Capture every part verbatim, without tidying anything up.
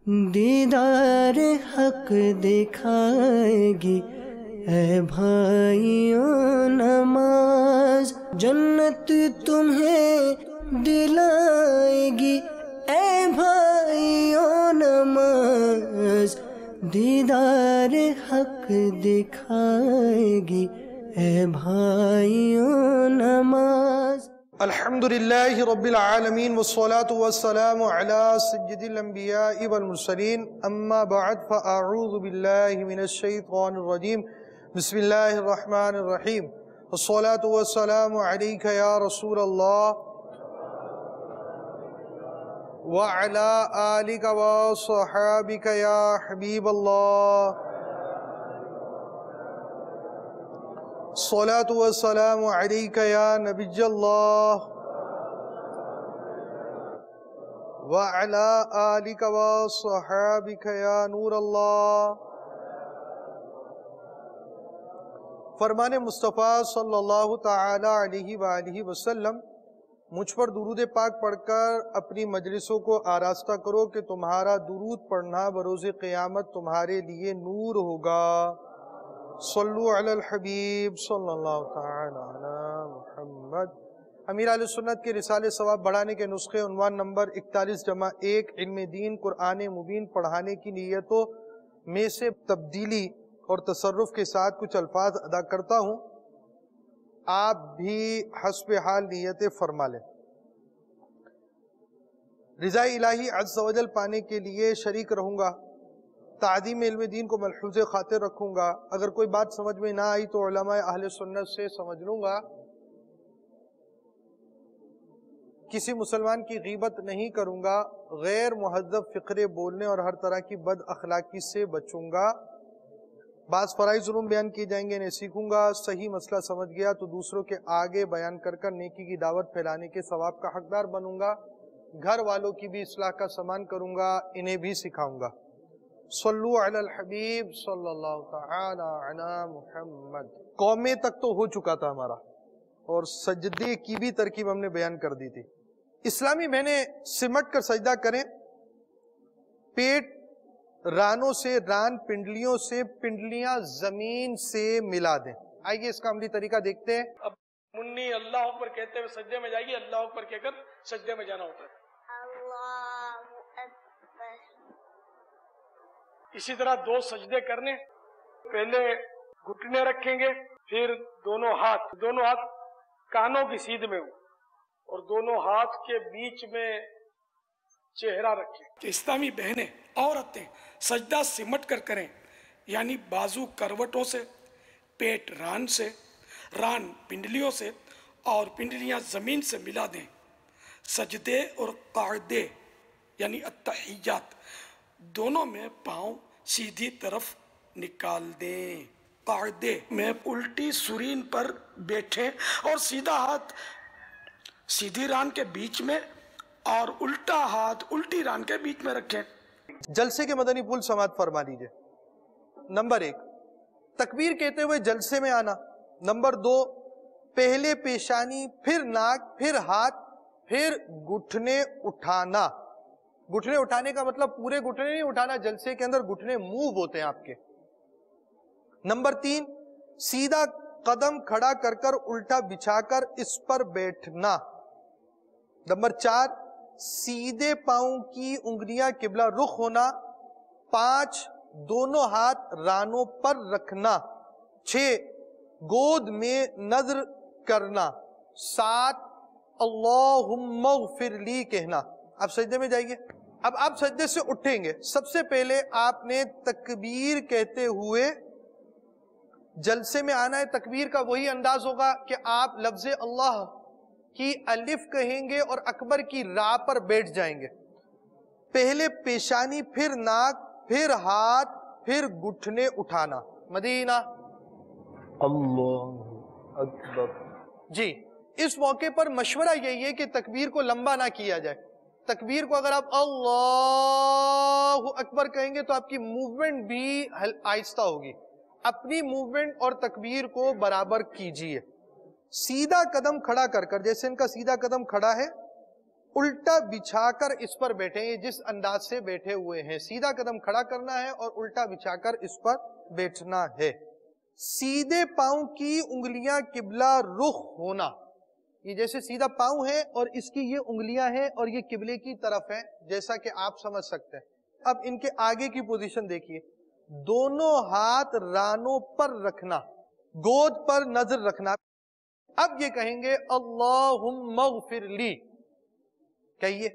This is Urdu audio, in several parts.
دیدار حق دکھائے گی اے بھائیوں نماز، جنت تمہیں دلائے گی اے بھائیوں نماز، دیدار حق دکھائے گی اے بھائیوں نماز۔ الحمدللہ رب العالمین والصلاة والسلام علی سید الانبیاء والمرسلین، اما بعد فاعوذ باللہ من الشیطان الرجیم، بسم اللہ الرحمن الرحیم۔ الصلاة والسلام علیک یا رسول اللہ وعلی آلک وصحابک یا حبیب اللہ، الصلاة والسلام علیک یا نبی اللہ وعلی آلک وصحابک یا نور اللہ۔ فرمان مصطفیٰ صلی اللہ تعالی علیہ وآلہ وسلم، مجھ پر درود پاک پڑھ کر اپنی مجلسوں کو آراستہ کرو کہ تمہارا درود پڑھنا بروز قیامت تمہارے لیے نور ہوگا۔ صلو علی الحبیب صلی اللہ تعالی علی محمد۔ امیر اہل سنت کے رسالے ثواب بڑھانے کے نسخے عنوان نمبر اکتالیس جمع ایک علم دین قرآن مبین پڑھانے کی نیتوں میں سے تبدیلی اور تصرف کے ساتھ کچھ الفاظ ادا کرتا ہوں، آپ بھی حسب حال نیتیں فرما لیں۔ رضا الہی عز و جل پانے کے لیے شریک رہوں گا، تعظیم علم دین کو ملحوظ خاطر رکھوں گا، اگر کوئی بات سمجھ میں نہ آئی تو علماء اہل سنت سے سمجھ لوں گا، کسی مسلمان کی غیبت نہیں کروں گا، غیر مہذب فقرے بولنے اور ہر طرح کی بد اخلاقی سے بچوں گا، بعض فرائض علوم بیان کیے جائیں گے انہیں سیکھوں گا، صحیح مسئلہ سمجھ گیا تو دوسروں کے آگے بیان کر کر نیکی کی دعوت پھیلانے کے ثواب کا حقدار بنوں گا، گھر والوں کی بھی اصلاح کا سامان کروں گا، انہیں بھی سکھاؤں گا۔ صلو علی الحبیب صلی اللہ تعالی علی محمد۔ قومیں تک تو ہو چکا تھا ہمارا، اور سجدے کی بھی ترکیب ہم نے بیان کر دی تھی۔ اسلامی بہنیں سمٹ کر سجدہ کریں، پیٹ رانوں سے، ران پنڈلیوں سے، پنڈلیاں زمین سے ملا دیں۔ آئیے اس کا عملی طریقہ دیکھتے ہیں۔ اب منی اللہ اکبر کہتے ہوئے سجدے میں جائیے، اللہ اکبر کہہ کر سجدے میں جانا ہوتا ہے۔ اللہ اکبر۔ اسی طرح دو سجدے کرنے، پہلے گھٹنے رکھیں گے، پھر دونوں ہاتھ دونوں ہاتھ کانوں کی سیدھ میں ہوں اور دونوں ہاتھ کے بیچ میں چہرہ رکھیں۔ کہ اسلامی بہنیں، عورتیں سجدہ سمٹ کر کریں، یعنی بازو کروٹوں سے، پیٹ ران سے، ران پنڈلیوں سے اور پنڈلیاں زمین سے ملا دیں۔ سجدے اور قعدے یعنی التحیات دونوں میں پاؤں سیدھی طرف نکال دیں۔ قعدے میں الٹی سرین پر بیٹھیں اور سیدھا ہاتھ سیدھی ران کے بیچ میں اور الٹا ہاتھ الٹی ران کے بیچ میں رکھیں۔ جلسے کے مدنی پھول سماعت فرما لیجئے۔ نمبر ایک، تکبیر کہتے ہوئے جلسے میں آنا۔ نمبر دو، پہلے پیشانی، پھر ناک، پھر ہاتھ، پھر گھٹنے اٹھانا۔ گھٹنے اٹھانے کا مطلب پورے گھٹنے نہیں اٹھانا، جلسے کے اندر گھٹنے موو ہوتے ہیں آپ کے۔ نمبر تین، سیدھا قدم کھڑا کر کر الٹا بچھا کر اس پر بیٹھنا۔ نمبر چار، سیدھے پاؤں کی انگلیاں قبلہ رخ ہونا۔ پانچ، دونوں ہاتھ رانوں پر رکھنا۔ چھ، گود میں نظر کرنا۔ سات، اللہم اغفر لی کہنا۔ اب سجدے میں جائیے۔ اب آپ سجدے سے اٹھیں گے، سب سے پہلے آپ نے تکبیر کہتے ہوئے جلسے میں آنا ہے۔ تکبیر کا وہی انداز ہوگا کہ آپ لفظ اللہ کی الف کہیں گے اور اکبر کی را پر بیٹھ جائیں گے۔ پہلے پیشانی، پھر ناک، پھر ہاتھ، پھر گھٹنے اٹھانا۔ مدینہ اللہ اکبر۔ جی، اس موقع پر مشورہ یہی ہے کہ تکبیر کو لمبا نہ کیا جائے۔ تکبیر کو اگر آپ اللہ اکبر کہیں گے تو آپ کی موومنٹ بھی آہستہ ہوگی۔ اپنی موومنٹ اور تکبیر کو برابر کیجئے۔ سیدھا قدم کھڑا کر کر، جیسے ان کا سیدھا قدم کھڑا ہے، الٹا بچھا کر اس پر بیٹھیں. یہ جس انداز سے بیٹھے ہوئے ہیں, سیدھا قدم کھڑا کرنا ہے اور الٹا بچھا کر اس پر بیٹھنا ہے. سیدھے پاؤں کی انگلیاں قبلہ رخ ہونا. یہ جیسے سیدھا پاؤں ہے اور اس کی یہ انگلیاں ہیں اور یہ قبلے کی طرف ہیں, جیسا کہ آپ سمجھ سکتے ہیں. اب ان کے آگے کی پوزیشن دیکھیے. دونوں ہاتھ رانوں پر رکھنا, گود پر نظر رکھنا. اب یہ کہیں گے اللہم اغفر لی. کہیے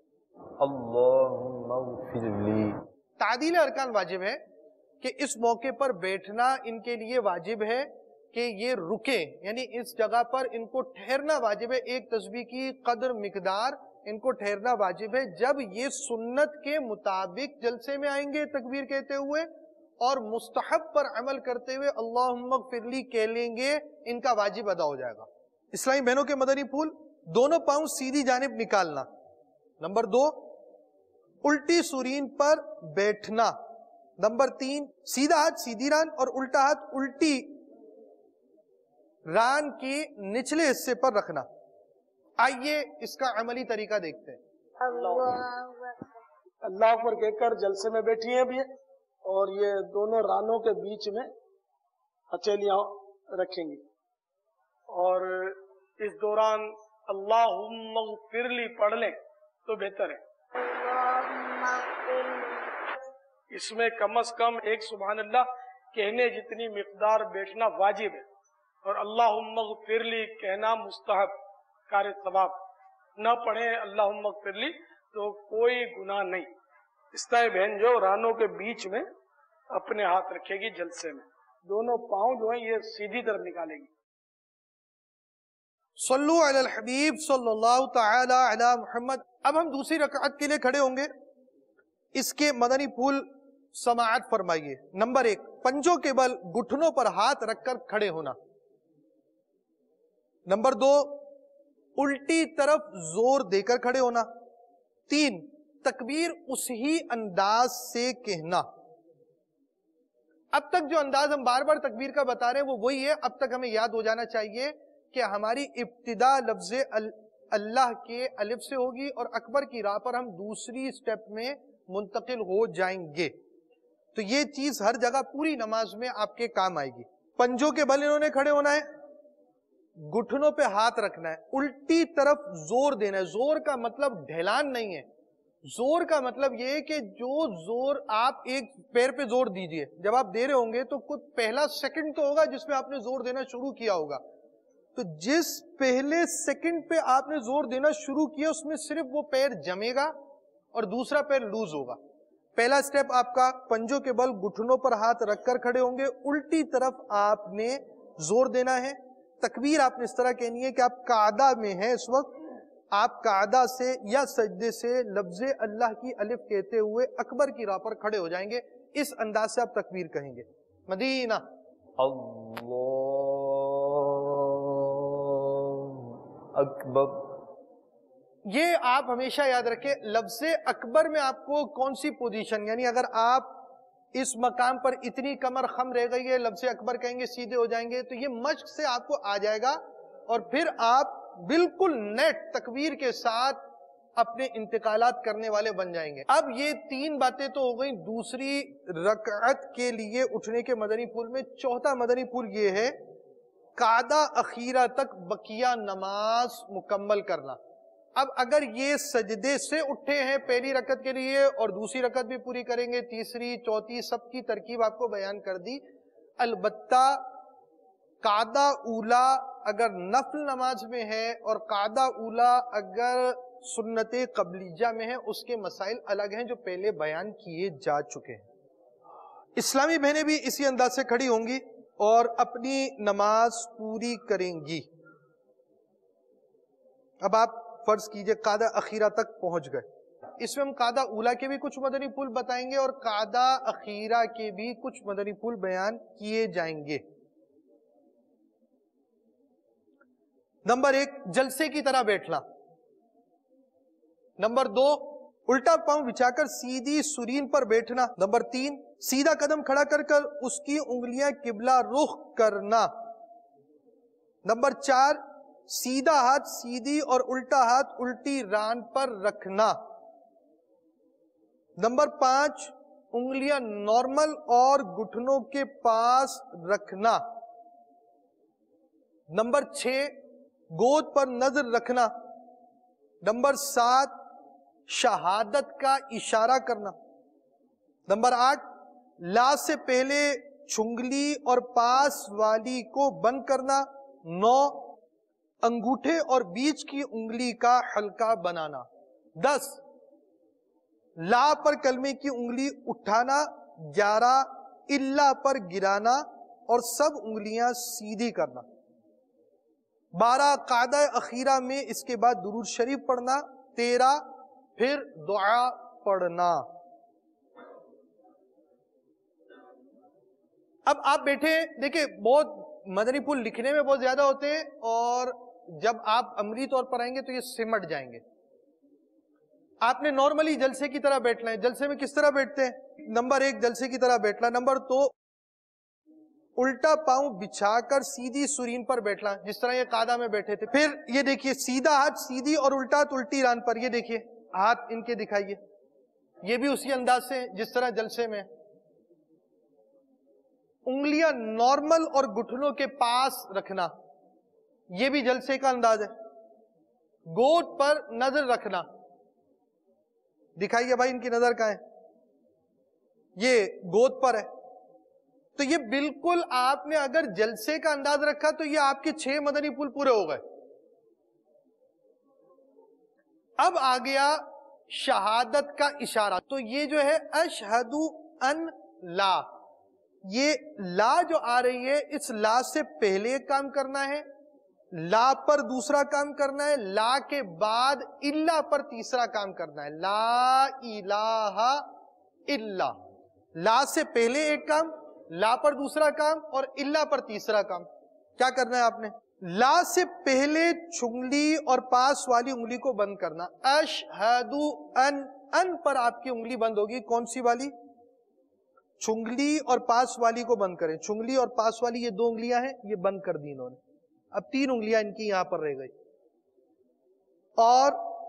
اللہم اغفر لی. تعدیل ارکان واجب ہے کہ اس موقع پر بیٹھنا ان کے لیے واجب ہے کہ یہ رکیں, یعنی اس جگہ پر ان کو ٹھہرنا واجب ہے. ایک تسبیح کی قدر مقدار ان کو ٹھہرنا واجب ہے. جب یہ سنت کے مطابق جلسے میں آئیں گے تکبیر کہتے ہوئے اور مستحب پر عمل کرتے ہوئے اللہم اغفر لی کہہ لیں گے, ان کا واجب ادا ہو جائے گا. اسلامی بہنوں کے مدنی پھول, دونوں پاؤں سیدھی جانب نکالنا. نمبر دو, الٹی سورین پر بیٹھنا. نمبر تین, سیدھا ہاتھ سیدھی ران اور الٹا ہاتھ الٹی ران کے نچلے حصے پر رکھنا. آئیے اس کا عملی طریقہ دیکھتے ہیں. اللہ اکبر کہہ کر جلسے میں بیٹھی ہیں بھی, اور یہ دونوں رانوں کے بیچ میں ہتھیلیاں رکھیں گی, اور اس دوران اللہم اغفر لی پڑھ لیں تو بہتر ہے. اس میں کم از کم ایک سبحان اللہ کہنے جتنی مقدار بیٹھنا واجب ہے, اور اللہم اغفر لی کہنا مستحب کار ثواب. نہ پڑھیں اللہم اغفر لی تو کوئی گناہ نہیں. اسلائی بہن جو رانوں کے بیچ میں اپنے ہاتھ رکھے گی جلسے میں, دونوں پاؤں جو ہیں یہ سیدھی طرف نکالے گی. صلو علی الحبیب صلی اللہ تعالی علی محمد. اب ہم دوسری رکعت کے لیے کھڑے ہوں گے. اس کے مدنی پھول سماعت فرمائیے. نمبر ایک, پنجوں کے بل گھٹنوں پر ہاتھ رکھ کر کھڑے ہونا. نمبر دو, الٹی طرف زور دے کر کھڑے ہونا. تین, تکبیر اسی انداز سے کہنا. اب تک جو انداز ہم بار بار تکبیر کا بتا رہے ہیں وہ وہی ہے. اب تک ہمیں یاد ہو جانا چاہیے کہ ہماری ابتدا لفظ اللہ کے الف سے ہوگی اور اکبر کی راہ پر ہم دوسری سٹیپ میں منتقل ہو جائیں گے. تو یہ چیز ہر جگہ پوری نماز میں آپ کے کام آئے گی. پنجوں کے بل انہوں نے کھڑے ہونا ہے, گھٹنوں پہ ہاتھ رکھنا ہے, الٹی طرف زور دینا ہے. زور کا مطلب ڈھلان نہیں ہے, زور کا مطلب یہ ہے کہ جو زور آپ ایک پیر پہ زور دیجئے, جب آپ دے رہے ہوں گے تو کچھ پہلا سیکنڈ تو ہوگا جس میں آپ نے زور دینا شروع کیا ہوگا. تو جس پہلے سیکنڈ پہ آپ نے زور دینا شروع کیا اس میں صرف وہ پیر جمے گا اور دوسرا پیر لوز ہوگا. پہلا سٹیپ آپ کا پنجوں کے بل گھٹنوں پر ہاتھ رکھ کر کھڑے ہوں گے, الٹی طرف آپ نے زور دینا ہے. تکبیر آپ نے اس طرح کہنی ہے کہ آپ قعدہ میں ہیں اس وقت, آپ قعدہ سے یا سجدے سے لفظ اللہ کی الف کہتے ہوئے اکبر کی راہ پر کھڑے ہو جائیں گے. اس انداز سے آپ تکبیر کہیں گے. مدینہ اللہ اکبر. یہ آپ ہمیشہ یاد رکھیں, لفظ اکبر میں آپ کو کون سی پوزیشن, یعنی اگر آپ اس مقام پر اتنی کمر خم رہ گئی ہے, لفظ اکبر کہیں گے سیدھے ہو جائیں گے, تو یہ مشق سے آپ کو آ جائے گا اور پھر آپ بالکل نیٹ تکبیر کے ساتھ اپنے انتقالات کرنے والے بن جائیں گے. اب یہ تین باتیں تو ہو گئی دوسری رکعت کے لیے اٹھنے کے مدنی پھول میں. چوتھا مدنی پھول یہ ہے قعدہ اخیرہ تک بقیہ نماز مکمل کرنا. اب اگر یہ سجدے سے اٹھے ہیں پہلی رکعت کے لیے اور دوسری رکعت بھی پوری کریں گے, تیسری چوتھی سب کی ترکیب آپ کو بیان کر دی. البتہ قعدہ اولا اگر نفل نماز میں ہے اور قعدہ اولا اگر سنت قبلیہ میں ہے, اس کے مسائل الگ ہیں جو پہلے بیان کیے جا چکے ہیں. اسلامی بہنیں بھی اسی انداز سے کھڑی ہوں گی اور اپنی نماز پوری کریں گی. اب آپ فرض کیجئے قعدہ اخیرہ تک پہنچ گئے. اس میں ہم قعدہ اولا کے بھی کچھ مدنی پھول بتائیں گے اور قعدہ اخیرہ کے بھی کچھ مدنی پھول بیان کیے جائیں گے. نمبر ایک, جلسے کی طرح بیٹھنا. نمبر دو, الٹا پاؤں بچھا کر سیدھی سرین پر بیٹھنا. نمبر تین, سیدھا قدم کھڑا کر کر اس کی انگلیاں قبلہ رخ کرنا. نمبر چار, سیدھا ہاتھ سیدھی اور الٹا ہاتھ الٹی ران پر رکھنا. نمبر پانچ انگلیاں نارمل اور گھٹنوں کے پاس رکھنا. نمبر چھ گود پر نظر رکھنا. نمبر سات شہادت کا اشارہ کرنا. نمبر آٹھ لا سے پہلے چھنگلی اور پاس والی کو بند کرنا. نو انگوٹھے اور بیچ کی انگلی کا حلقہ بنانا. دس لا پر کلمے کی انگلی اٹھانا. گیارہ الا پر گرانا اور سب انگلیاں سیدھی کرنا. بارہ قاعدہ اخیرہ میں اس کے بعد درود شریف پڑھنا. تیرہ پھر دعا پڑھنا. اب آپ بیٹھے دیکھیں بہت مدنی پھول لکھنے میں بہت زیادہ ہوتے ہیں اور جب آپ عملی طور پر آئیں گے تو یہ سمٹ جائیں گے. آپ نے نارملی جلسے کی طرح بیٹھنا ہے. جلسے میں کس طرح بیٹھتے ہیں؟ نمبر ایک جلسے کی طرح بیٹھنا. نمبر دو الٹا پاؤں بچھا کر سیدھی سرین پر بیٹھنا جس طرح یہ قاعدہ میں بیٹھے تھے. پھر یہ دیکھیے سیدھا ہاتھ سیدھی اور الٹا ہاتھ الٹی ران پر. یہ دیکھیے ہاتھ ان کے دکھائیے. یہ بھی اسی انداز سے جس طرح جلسے میں. انگلیاں نارمل اور گھٹنوں کے پاس رکھنا. یہ بھی جلسے کا انداز ہے. گود پر نظر رکھنا. دکھائیے بھائی ان کی نظر کہاں ہے؟ یہ گود پر ہے. تو یہ بالکل آپ نے اگر جلسے کا انداز رکھا تو یہ آپ کے چھ مدنی پھول پورے ہو گئے. اب آ گیا شہادت کا اشارہ. تو یہ جو ہے اشہدو ان لا، یہ لا جو آ رہی ہے اس لا سے پہلے ایک کام کرنا ہے، لا پر دوسرا کام کرنا ہے، لا کے بعد الا پر تیسرا کام کرنا ہے. لا الہ الا. لا سے پہلے ایک کام، لا پر دوسرا کام اور الا پر تیسرا کام. کیا کرنا ہے آپ نے؟ لا سے پہلے چھنگلی اور پاس والی انگلی کو بند کرنا. اشہدو ان، ان پر آپ کی انگلی بند ہوگی. کون سی والی؟ چھنگلی اور پاس والی کو بند کریں. چھنگلی اور پاس والی یہ دو انگلیاں ہیں، یہ بند کر دی انہوں نے. اب تین انگلیاں ان کی یہاں پر رہ گئی. اور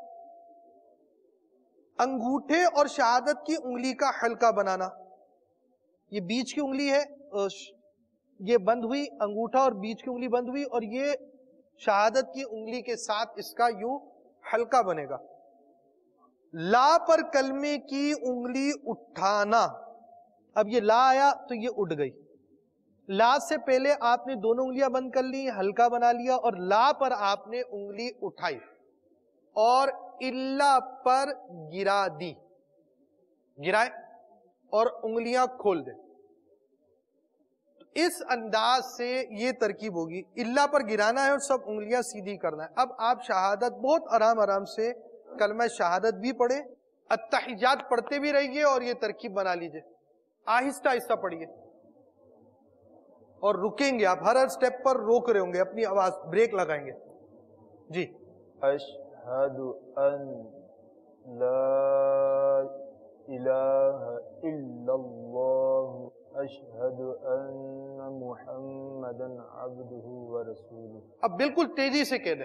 انگوٹھے اور شہادت کی انگلی کا حلقہ بنانا. یہ بیچ کی انگلی ہے، یہ بند ہوئی، انگوٹھا اور بیچ کی انگلی بند ہوئی اور یہ شہادت کی انگلی کے ساتھ اس کا یوں حلقہ بنے گا. لا پر کلمے کی انگلی اٹھانا. اب یہ لا آیا تو یہ اٹھ گئی. لا سے پہلے آپ نے دونوں انگلیاں بند کر لی، حلقہ بنا لیا اور لا پر آپ نے انگلی اٹھائی اور الا پر گرا دی. گرائے اور انگلیاں کھول دیں. اس انداز سے یہ ترکیب ہوگی. الا پر گرانا ہے اور سب انگلیاں سیدھی کرنا ہے. اب آپ شہادت بہت آرام آرام سے کلمہ شہادت بھی پڑھے، التحیات پڑھتے بھی رہیے اور یہ ترکیب بنا لیجئے. آہستہ آہستہ پڑھیے اور رکیں گے. آپ ہر ہر سٹیپ پر روک رہے ہوں گے، اپنی آواز بریک لگائیں گے. جی. اشہد ان لا الہ الا اللہ اشہد ان محمدا عبدہ ورسولہ. اب بالکل تیزی سے کہہ دیں.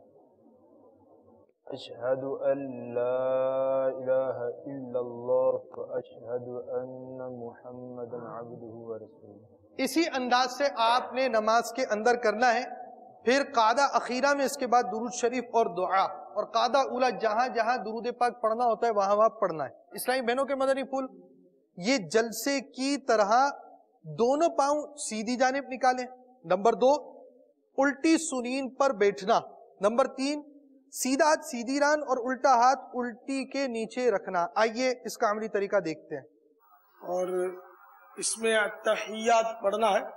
اشہد ان لا الہ الا اللہ اشہد ان محمدا عبدہ ورسولہ. اسی انداز سے آپ نے نماز کے اندر کرنا ہے. پھر قاعدہ اخیرہ میں اس کے بعد درود شریف اور دعا، اور قاعدہ اولا جہاں جہاں درود پاک پڑھنا ہوتا ہے وہاں وہاں پڑھنا ہے. اسلامی بہنوں کے مدنی پھول، یہ جلسے کی طرح دونوں پاؤں سیدھی جانب نکالیں. نمبر دو الٹی سنین پر بیٹھنا. نمبر تین سیدھا ہاتھ سیدھی ران اور الٹا ہاتھ الٹی کے نیچے رکھنا. آئیے اس کا عملی طریقہ دیکھتے ہیں. اور اس میں التحیات پڑھنا ہے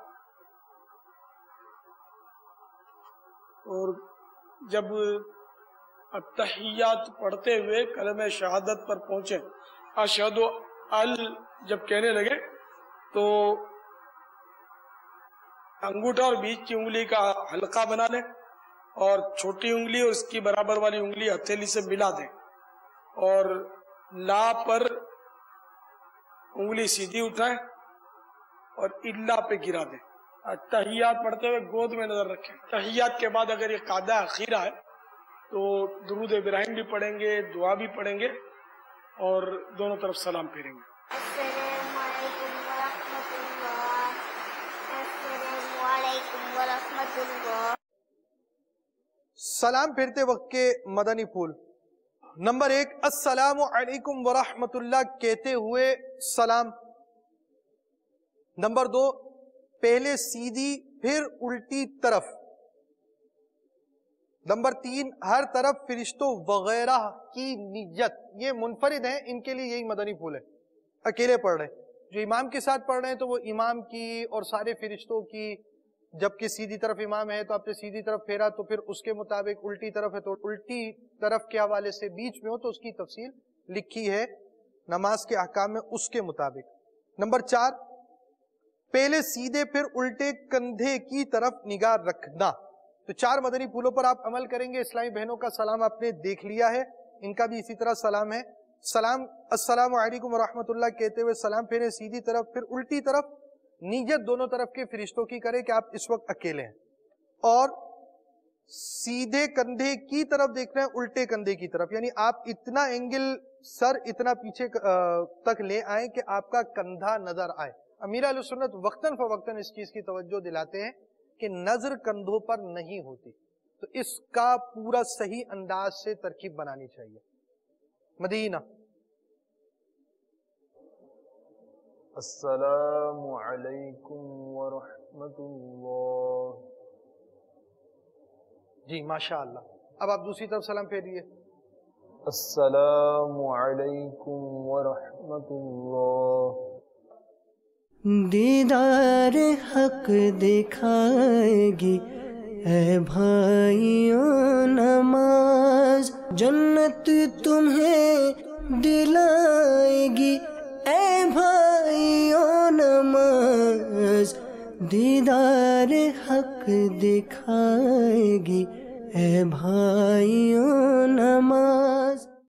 اور جب التحیات پڑھتے ہوئے کلمہ شہادت پر پہنچے، اشہد ال جب کہنے لگے تو انگوٹھا اور بیچ کی انگلی کا حلقہ بنا لیں اور چھوٹی انگلی اور اس کی برابر والی انگلی ہتھیلی سے ملا دیں اور لا پر انگلی سیدھی اٹھائیں اور الا پہ گرا دیں. तहियात पढ़ते हुए गोद में नजर रखें। तहियात के बाद अगर ये कादा अखीरा है तो दुरूद इब्राहिम भी पढ़ेंगे, दुआ भी पढ़ेंगे और दोनों तरफ सलाम फेरेंगे। अस्सलामुअलैकुम वरहमतुल्लाह। अस्सलामुअलैकुम वरहमतुल्लाह। सलाम फेरते वक्त के मदनी फूल। नंबर एक, अस्सलामु अलैकुम वरहमतुल्लाह कहते हुए सलाम। नंबर दो, पहले सीधी फिर उल्टी तरफ। नंबर तीन, हर तरफ फरिश्तों वगैरह की नियत। ये मुनफरिद हैं, इनके लिए यही मदनी फूल है, अकेले पढ़ रहे हैं। जो इमाम के साथ पढ़ रहे हैं तो वो इमाम की और सारे फरिश्तों की, जबकि सीधी तरफ इमाम है तो आपने सीधी तरफ फेरा तो फिर उसके मुताबिक, उल्टी तरफ है तो उल्टी तरफ के हवाले से, बीच में हो तो उसकी तफसील लिखी है नमाज के अहकाम में उसके मुताबिक। नंबर चार, पहले सीधे फिर उल्टे कंधे की तरफ निगाह रखना। तो चार मदनी फूलों पर आप अमल करेंगे। इस्लामी बहनों का सलाम आपने देख लिया है, इनका भी इसी तरह सलाम है। सलाम अस्सलामु अलैकुम वरहमतुल्लाह कहते हुए सलाम फेरे सीधी तरफ फिर उल्टी तरफ। नीयत दोनों तरफ के फरिश्तों की करें कि आप इस वक्त अकेले हैं, और सीधे कंधे की तरफ देख रहे हैं, उल्टे कंधे की तरफ, यानी आप इतना एंगल सर इतना पीछे तक ले आए कि आपका कंधा नजर आए। अमीर अहले सुन्नत वक्तन फवक्तन इस चीज की तवज्जो दिलाते हैं कि नजर कंधों पर नहीं होती, तो इसका पूरा सही अंदाज से तरकीब बनानी चाहिए। मदीना। अस्सलामु अलैकुम वरहमतुल्लाह। जी माशाअल्लाह। अब आप दूसरी तरफ सलाम फेरिए। अस्सलामु अलैकुम वरहमतुल्लाह। दीदार हक दिखाएगी ऐ भाइयों नमाज, जन्नत तुम्हें दिलाएगी ऐ भाइयों नमाज। दीदार हक दिखाएगी ऐ भाइयों नमाज।